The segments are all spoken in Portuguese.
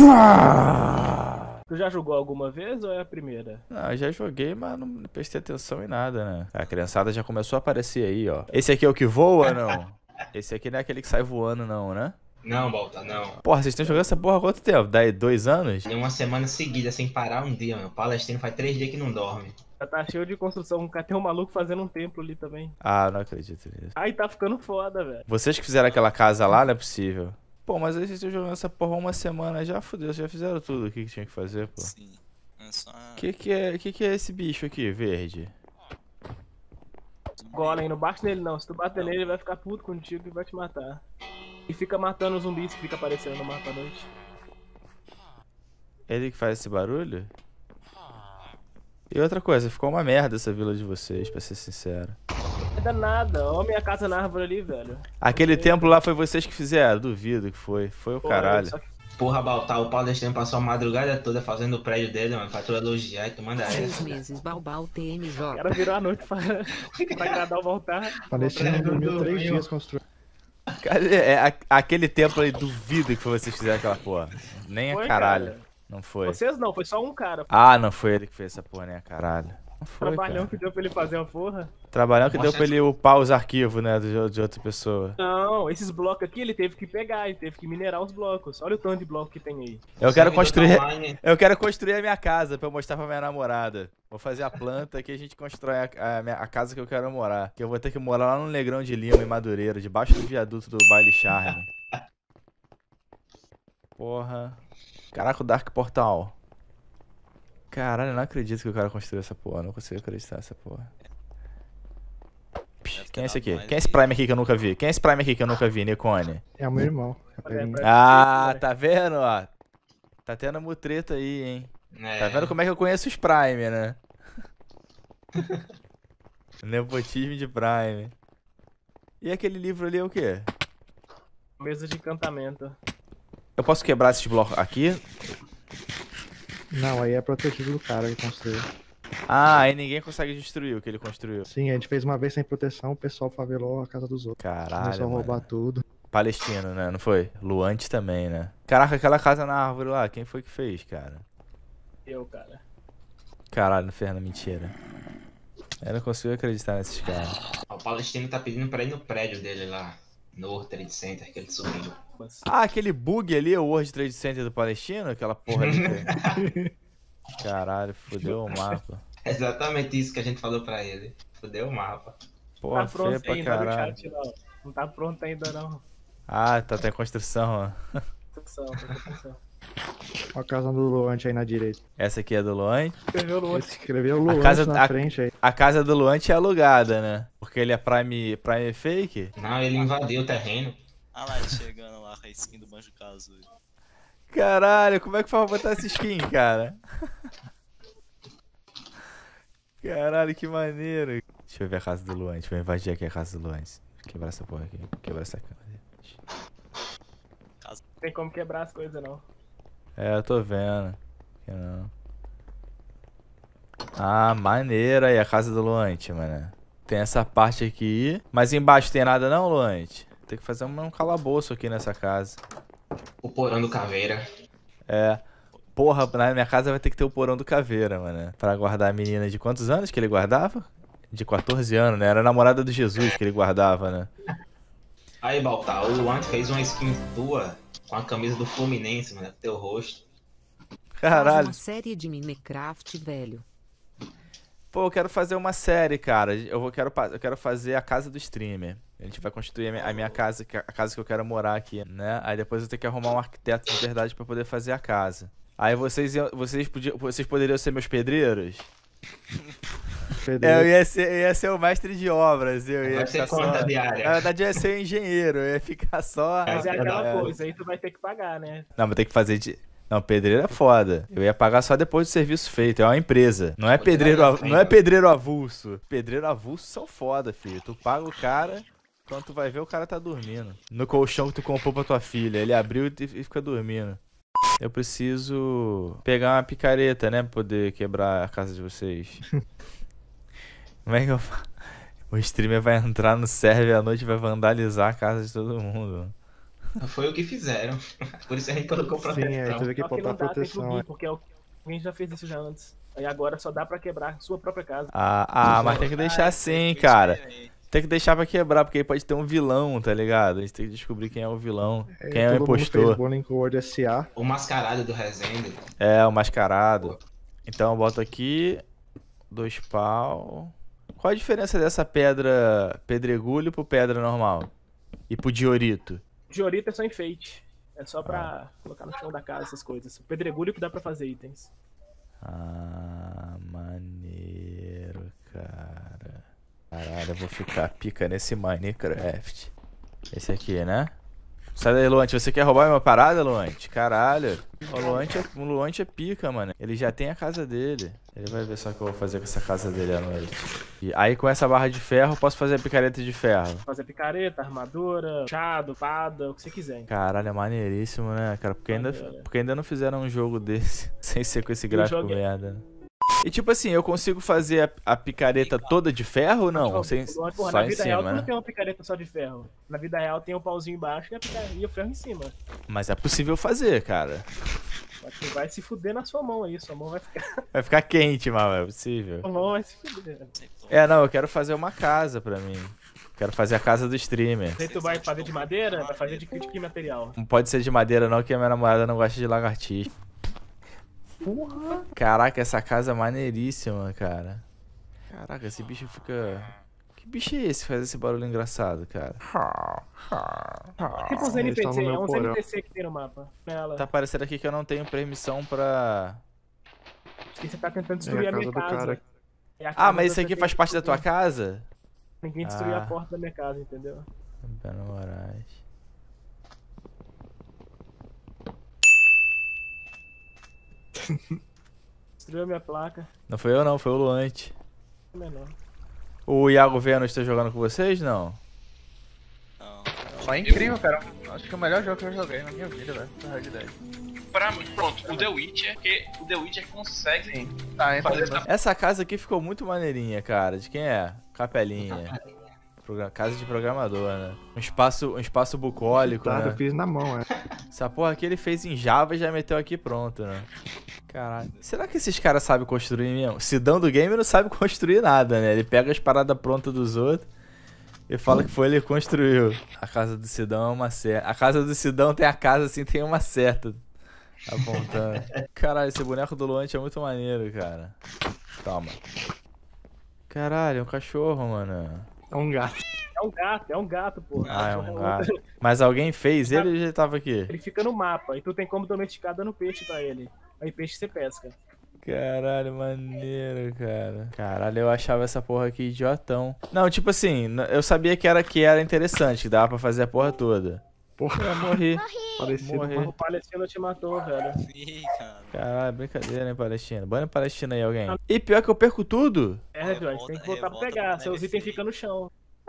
Tu já jogou alguma vez ou é a primeira? Não, eu já joguei, mas não prestei atenção em nada, né? A criançada já começou a aparecer aí, ó. Esse aqui é o que voa, não? Esse aqui não é aquele que sai voando, não, né? Não, Balta, não. Porra, vocês estão jogando essa porra há quanto tempo? Daí 2 anos? Uma semana seguida, sem parar um dia, mano. O palestino faz 3 dias que não dorme. Já tá cheio de construção. Tem um maluco fazendo um templo ali também. Ah, não acredito nisso. Aí tá ficando foda, velho. Vocês que fizeram aquela casa lá, não é possível. Pô, mas aí vocês estão jogando essa porra há uma semana já, fodeu, já fizeram tudo o que tinha que fazer, pô. Sim. É só. Que é esse bicho aqui, verde? Golem, não bate nele não. Se tu bater nele, ele vai ficar puto contigo e vai te matar. E fica matando os zumbis que fica aparecendo no mapa à noite. Ele que faz esse barulho? E outra coisa, ficou uma merda essa vila de vocês, pra ser sincero. Não dá nada. Olha a minha casa na árvore ali, velho. Aquele templo lá foi vocês que fizeram? Duvido que foi. Foi o Pô, caralho. só que Porra, Baltar, o palestino passou a madrugada toda fazendo o prédio dele, mano, pra tu elogiar e tu manda 6 essa. meses, Balbal o TMJ. cara virou a noite pra agradar o voltar. Palestina dormiu 3 dias construindo. Cadê? Aquele templo aí, duvido que foi vocês que fizeram aquela porra. Nem a Foi, caralho. cara. Não foi. Vocês não, foi só um cara. Ah, não foi ele que fez essa porra, nem a caralho. Não foi, Trabalhão cara. que deu pra ele fazer uma porra. Trabalhão que deu Mostra pra ele upar os arquivos, né, de outra pessoa. Não, esses blocos aqui ele teve que pegar, ele teve que minerar os blocos. Olha o tanto de bloco que tem aí. Eu quero Servidor construir... tá online. Eu quero construir a minha casa pra eu mostrar pra minha namorada. Vou fazer a planta que a gente constrói a casa que eu quero morar. Que eu vou ter que morar lá no Negrão de Lima, em Madureira, debaixo do viaduto do Baile Charme. Porra. Caraca, o Dark Portal. Caralho, eu não acredito que eu quero construir essa porra. Não consigo acreditar nessa porra. Quem é esse aqui? Quem é esse Prime aqui que eu nunca vi? Quem é esse Prime aqui que eu nunca vi, Nikone? É o meu irmão. Capelinha. Ah, tá vendo, ó? Tá tendo mutreta aí, hein? É. Tá vendo como é que eu conheço os Prime, né? Nepotismo de Prime. E aquele livro ali é o quê? Mesa de encantamento. Eu posso quebrar esses blocos aqui? Não, aí é protegido do cara que construiu. Ah, aí ninguém consegue destruir o que ele construiu. Sim, a gente fez uma vez sem proteção, o pessoal favelou a casa dos outros. Caralho, Começou a roubar mano. tudo. Palestino, né? Não foi? Luante também, né? Caraca, aquela casa na árvore lá, quem foi que fez, cara? Eu, cara. Caralho, não fez, mentira. Eu não consigo acreditar nesses caras. O palestino tá pedindo pra ir no prédio dele lá, no World Trade Center, que ele subiu. Mas, Ah, aquele bug ali, o World Trade Center do Palestino, aquela porra ali. Caralho, fodeu o mapa. É exatamente isso que a gente falou pra ele. Fudeu o mapa. Porra, tá feia pronto pra ainda no caralho. chat, não. Não tá pronto ainda, não. Ah, tá em construção, ó. Atenção. Ó a casa do Luante aí na direita. Essa aqui é do Luante. Escreveu no Ele outro. escreveu Luante casa- na a- frente aí. A casa do Luante é alugada, né? Porque ele é Prime Fake. Não, ele invadiu o terreno. Ah lá, ele chegando lá com a skin do Banjo Kazooie. Caralho, como é que faz pra botar essa skin, cara? Caralho, que maneiro. Deixa eu ver a casa do Luante. Vou invadir aqui a casa do Luante. Quebrar essa porra aqui. Quebrar essa cama. Não tem como quebrar as coisas, não. É, eu tô vendo. Que não. Ah, maneira aí a casa do Luante, mano. Tem essa parte aqui. Mas embaixo tem nada não, Luante? Tem que fazer um calabouço aqui nessa casa. O porão do caveira. É. Porra, na minha casa vai ter que ter o porão do caveira, mano. Pra guardar a menina de quantos anos que ele guardava? De 14 anos, né? Era a namorada do Jesus que ele guardava, né? Aí, Baltar, o Luan fez uma skin tua com a camisa do Fluminense, mano, teu rosto. Faz Caralho. uma série de Minecraft, velho. Pô, eu quero fazer uma série, cara. Eu quero fazer a casa do streamer. A gente vai construir a minha casa, a casa que eu quero morar aqui, né? Aí depois eu tenho que arrumar um arquiteto de verdade pra poder fazer a casa. Aí vocês poderiam ser meus pedreiros? Eu ia ser o mestre de obras. Eu ia Vai ser ficar só... conta Na diária. verdade, eu ia ser o engenheiro. Eu ia ficar só... Mas é aquela É. coisa, aí tu vai ter que pagar, né? Não, mas tem que fazer de... Não, pedreiro é foda. Eu ia pagar só depois do serviço feito. É uma empresa. Não é pedreiro, não é pedreiro avulso. Pedreiro avulso são foda, filho. Tu paga o cara, quando tu vai ver o cara tá dormindo. No colchão que tu comprou pra tua filha. Ele abriu e fica dormindo. Eu preciso pegar uma picareta, né? Pra poder quebrar a casa de vocês. Como é que eu faço? O streamer vai entrar no server à noite e vai vandalizar a casa de todo mundo. Foi o que fizeram. Por isso a gente colocou Sim, aí proteção. teve que Só que botar não dá, tem proteção. plugin, porque alguém já fez isso já antes. Aí agora só dá pra quebrar sua própria casa. Mas tem que deixar assim, cara. Tem que deixar pra quebrar, porque aí pode ter um vilão, tá ligado? A gente tem que descobrir quem é o vilão, quem é o Todo mundo fez impostor. Bowling World SA. O mascarado do Resende. É, o mascarado. Então eu boto aqui 2 pau. Qual a diferença dessa pedra pedregulho pro pedra normal? E pro diorito? Diorito é só enfeite. É só pra colocar no chão da casa essas coisas. O pedregulho que dá pra fazer itens. Maneiro, cara. Caralho, eu vou ficar pica nesse Minecraft. Esse aqui, né? Sai daí, Luante. Você quer roubar minha parada, Luante? Caralho. O Luante é pica, mano. Ele já tem a casa dele. Ele vai ver só o que eu vou fazer com essa casa dele à noite. E aí, com essa barra de ferro, eu posso fazer a picareta de ferro. Fazer picareta, armadura, chado, pada, o que você quiser. Caralho, é maneiríssimo, né, cara? Porque ainda não fizeram um jogo desse sem ser com esse gráfico merda. E tipo assim, eu consigo fazer a picareta toda de ferro ou não? Sem, Porra, só na em vida real, tu cima, não né? tem uma picareta só de ferro. Na vida real tem um pauzinho embaixo e o ferro em cima. Mas é possível fazer, cara. Mas tu vai se fuder na sua mão aí, sua mão vai ficar. Vai ficar quente, mas é possível. Sua mão vai se fuder. Não, eu quero fazer uma casa pra mim. Quero fazer a casa do streamer. Aí tu vai fazer de madeira, vai fazer de que material? Não pode ser de madeira não, que a minha namorada não gosta de lagartixa. Porra! Caraca, essa casa é maneiríssima, cara. Caraca, esse bicho fica... Que bicho é esse que faz esse barulho engraçado, cara? Tipo uns Eles estão no NPC, é meu uns porão. NPC que tem no mapa. Ela. Tá parecendo aqui que eu não tenho permissão pra... Acho que você tá tentando É destruir a a minha casa do casa. cara. É a casa mas do isso aqui NPC faz parte da tua que casa? ninguém destruiu a Ah. porta da minha casa, entendeu? Beno Moraes. Destruiu a minha placa. Não foi eu não, foi o Luante. Menor. O Iago Vênus tá jogando com vocês, não? Não. Só é incrível, cara. Acho que é o melhor jogo que eu joguei na minha vida, velho. Na Red Dead. Pra mim, pronto, o The Witcher, que o The Witcher consegue Tá, fazer então. essa Essa casa aqui ficou muito maneirinha, cara. De quem é? Capelinha. Casa de programador, né? Um espaço bucólico, Tá, eu né? fiz na mão, é. Essa porra aqui ele fez em Java e já meteu aqui pronto, né? Caralho. Será que esses caras sabem construir mesmo? Sidão do game não sabe construir nada, né? Ele pega as paradas prontas dos outros e fala que foi ele que construiu. A casa do Sidão é uma seta. A casa do Sidão tem a casa assim, tem uma seta apontando. Caralho, esse boneco do Luante é muito maneiro, cara. Toma. Caralho, é um cachorro, mano. É um gato. É um gato, porra. Ah, é um gato. Mas alguém fez ele ou ele já tava aqui? Ele fica no mapa e tu tem como domesticar dando peixe pra ele. Aí peixe você pesca. Caralho, maneiro, cara. Caralho, eu achava essa porra aqui idiotão. Não, tipo assim, eu sabia que era interessante, que dava pra fazer a porra toda. Porra, Eu morri. parecido Morri. com O Palestino te matou, velho. Ih, cara. Caralho, brincadeira, hein, Palestina. Bora em Palestina aí, alguém. E pior que eu perco tudo. É, Jorge, tem que voltar pra pegar. Seus itens ficam no chão.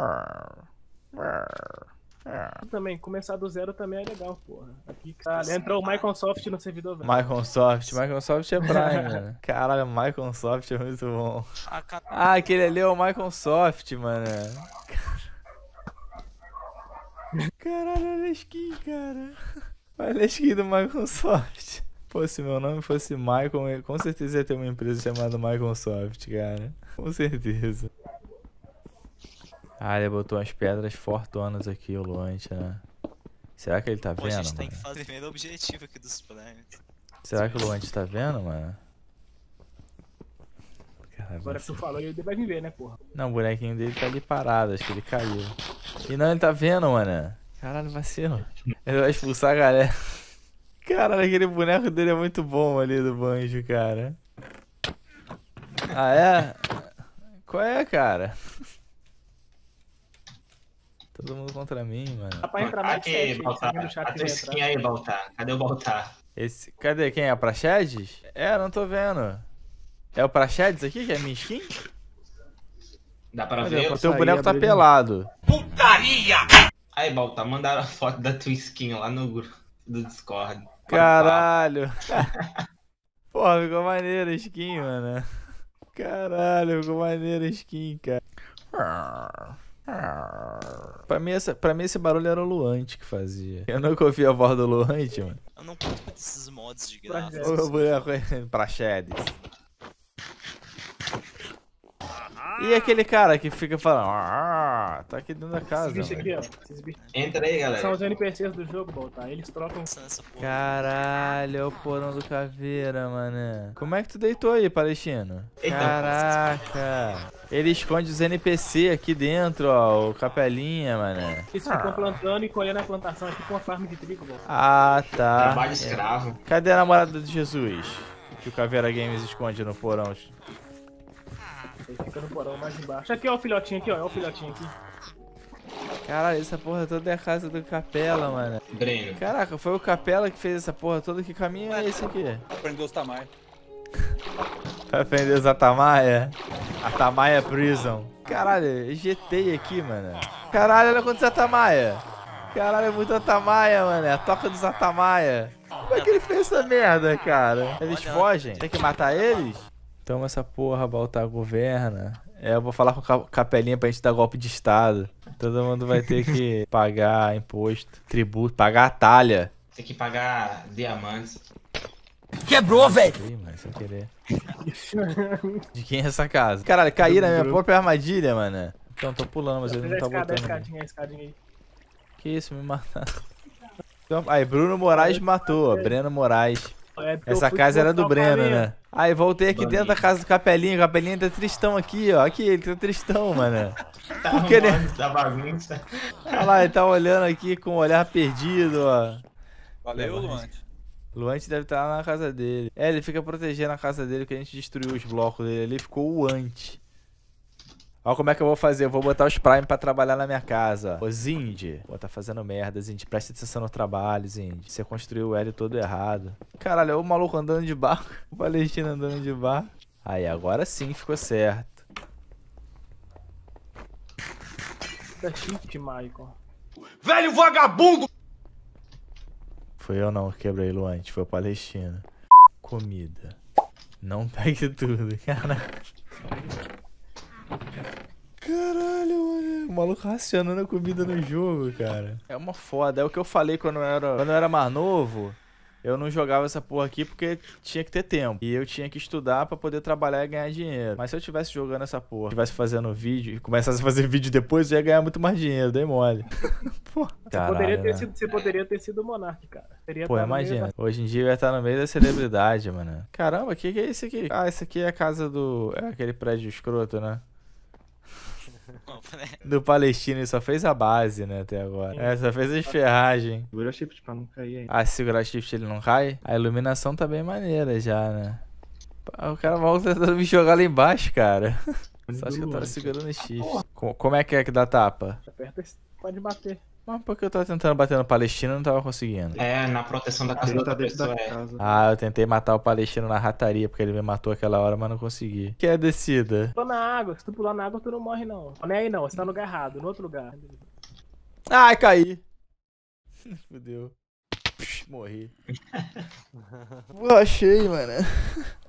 Também, começar do zero também é legal, porra. Aqui, entrou o Microsoft no servidor, velho. Microsoft é Prime, mano. Caralho, Microsoft é muito bom. Ah, aquele ali é o Microsoft, mano. Caralho, olha a skin, cara. Olha a skin do Microsoft. Pô, se meu nome fosse Michael, com certeza ia ter uma empresa chamada Microsoft, cara. Com certeza. Ah, ele botou umas pedras fortonas aqui, o Luante, né? Será que ele tá Pô, vendo, a gente tem mano? que fazer o primeiro objetivo aqui dos planos. Será que o Luante tá vendo, mano? Caralho, Agora que tu falou, ele vai me ver, né, porra? não, o bonequinho dele tá ali parado, acho que ele caiu. E não, ele tá vendo, mano. Caralho, vacilo. Ele vai expulsar a galera. Caralho, aquele boneco dele é muito bom ali do Banjo, cara. Ah, é? Qual é, cara? Todo mundo contra mim, mano. Dá pra entrar mais Aqui, 7 Baltar. no chat A que tua vai skin entrar. aí, Baltar. Cadê o Baltar? Cadê? Quem é? O Praxedes? É, não tô vendo. É o Praxedes aqui, que é a minha skin? Dá pra Cadê? ver? Eu O teu sair, boneco tá abrir de pelado. Aí, Baltar, mandaram a foto da tua skin lá no grupo do Discord. Caralho. Porra, ficou maneiro a skin, mano. Caralho, ficou maneiro a skin, cara. Pra mim esse barulho era o Luante que fazia. Eu nunca ouvi a voz do Luante, mano. Eu não curto muito esses mods de graça. Ô, boneco, pra Shed. E aquele cara que fica falando, tá aqui dentro da casa. Esses bichos mano. aqui, ó. Esses bichos Entra aí, galera. são os NPCs do jogo, Baltar. Eles trocam. Essa porra. Caralho, é o porão do caveira, mano. Como é que tu deitou aí, Palestino? Eita, Caraca. Ele esconde os NPC aqui dentro, ó. O capelinha, mano. Eles ficam plantando e colhendo a plantação aqui com uma farm de trigo, Baltar. Ah, tá. Trabalho escravo. Cadê a namorada de Jesus? Que o Caveira Games esconde no porão. Ele fica no porão mais embaixo. Aqui, ó, o filhotinho aqui, ó. É o filhotinho aqui. Caralho, essa porra toda é a casa do Capela, mano. Breno. Caraca, foi o Capela que fez essa porra toda. Que caminho é esse aqui? Aprendeu os tamanhos. Vai aprender os Atamaia? Atamaia Prison. Caralho, GT aqui, mano. Caralho, olha quantos Atamaia. Caralho, é muito Atamaia, mano. É a toca dos Atamaia. Como é que ele fez essa merda, cara? Eles fogem? Tem que matar eles? Toma essa porra, Baltar, governa. Eu vou falar com o Capelinha pra gente dar golpe de estado. Todo mundo vai ter que pagar imposto, tributo, pagar a talha. Tem que pagar diamantes. Quebrou, velho! Ih, mano, sem querer. De quem é essa casa? Caralho, caí na minha própria armadilha, mano. Então, tô pulando, mas ele não tá botando. A escadinha aí. Que isso, me mataram. Aí, Bruno Moraes matou, ó. Breno Moraes. Essa casa era do Breno, né? Aí, voltei aqui dentro da casa do Capelinha. O Capelinha tá tristão aqui, ó. Aqui, ele tá tristão, mano. Tá Por que ele... da bagunça. Olha lá, ele tá olhando aqui com o olhar perdido, ó. Valeu, Luante. Luante deve estar lá na casa dele. É, ele fica protegendo a casa dele, que a gente destruiu os blocos dele ali. Ficou o Ante. Olha como é que eu vou fazer. Eu vou botar os Prime pra trabalhar na minha casa. Ô, Zindy. Pô, tá fazendo merda, Zindy. Presta atenção no trabalho, Zindy. Você construiu o L todo errado. Caralho, olha o maluco andando de barco. O Palestino andando de barco. Aí, agora sim ficou certo. Da shift, Michael. Velho vagabundo! Foi eu não que quebrei, Luante. Foi o Palestino. Comida. Não pegue tudo, cara. Caralho, mano. O maluco racionando a comida no jogo, cara. É uma foda. É o que eu falei quando eu era mais novo. Eu não jogava essa porra aqui porque tinha que ter tempo. E eu tinha que estudar pra poder trabalhar e ganhar dinheiro. Mas se eu tivesse jogando essa porra, tivesse fazendo vídeo e começasse a fazer vídeo depois, eu ia ganhar muito mais dinheiro. Dei mole. Pô, Você poderia ter sido o Monark, cara. Pô, imagina. Hoje em dia eu ia estar no meio da celebridade, mano. Caramba, o que é isso aqui? Ah, esse aqui é a casa do... É aquele prédio escroto, né? Do Palestino, ele só fez a base, né, até agora. É, só fez as ferragens. Segura shift pra não cair aí. Ah, se segurar shift ele não cai? A iluminação tá bem maneira já, né? O cara volta tentando me jogar lá embaixo, cara. Só acho que eu tava segurando shift. Como é que dá tapa? Aperta, pode bater. Mas porque eu tava tentando bater no Palestino e não tava conseguindo. É, na proteção da casa Ele da tá outra dentro da pessoa, é. casa. Ah, eu tentei matar o Palestino na rataria, porque ele me matou aquela hora, mas não consegui. Que é a descida? Pula na água. Se tu pular na água, tu não morre, não. Não é aí, não. Você tá no lugar errado. No outro lugar. Ai, caí. Fudeu. Morri. Achei, mano.